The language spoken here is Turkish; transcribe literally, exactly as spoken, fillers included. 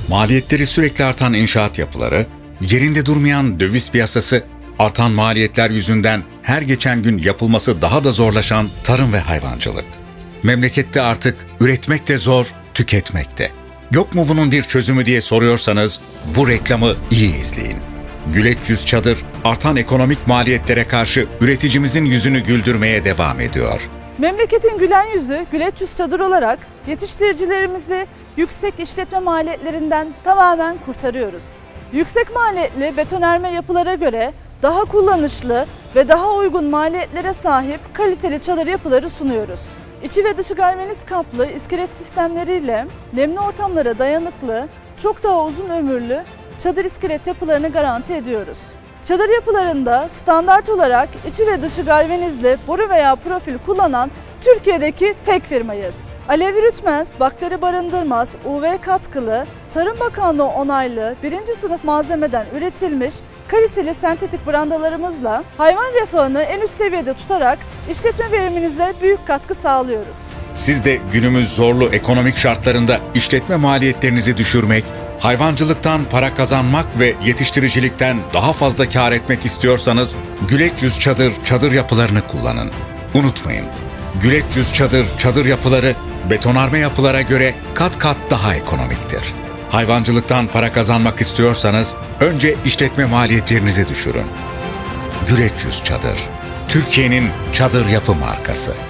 Maliyetleri sürekli artan inşaat yapıları, yerinde durmayan döviz piyasası, artan maliyetler yüzünden her geçen gün yapılması daha da zorlaşan tarım ve hayvancılık. Memlekette artık üretmek de zor, tüketmek de. Yok mu bunun bir çözümü diye soruyorsanız bu reklamı iyi izleyin. Güleç Yüz Çadır, artan ekonomik maliyetlere karşı üreticimizin yüzünü güldürmeye devam ediyor. Memleketin gülen yüzü Güleç Yüz Çadır olarak yetiştiricilerimizi yüksek işletme maliyetlerinden tamamen kurtarıyoruz. Yüksek maliyetli betonarme yapılara göre daha kullanışlı ve daha uygun maliyetlere sahip kaliteli çadır yapıları sunuyoruz. İçi ve dışı galvaniz kaplı iskelet sistemleriyle nemli ortamlara dayanıklı, çok daha uzun ömürlü çadır iskelet yapılarını garanti ediyoruz. Çadır yapılarında standart olarak içi ve dışı galvanizli boru veya profil kullanan Türkiye'deki tek firmayız. Alev yürütmez, bakteri barındırmaz, U V katkılı, Tarım Bakanlığı onaylı birinci sınıf malzemeden üretilmiş kaliteli sentetik brandalarımızla hayvan refahını en üst seviyede tutarak işletme veriminize büyük katkı sağlıyoruz. Siz de günümüz zorlu ekonomik şartlarında işletme maliyetlerinizi düşürmek, hayvancılıktan para kazanmak ve yetiştiricilikten daha fazla kar etmek istiyorsanız Güleç Yüz Çadır çadır yapılarını kullanın. Unutmayın, Güleç Yüz Çadır çadır yapıları betonarme yapılara göre kat kat daha ekonomiktir. Hayvancılıktan para kazanmak istiyorsanız önce işletme maliyetlerinizi düşürün. Güleç Yüz Çadır, Türkiye'nin çadır yapı markası.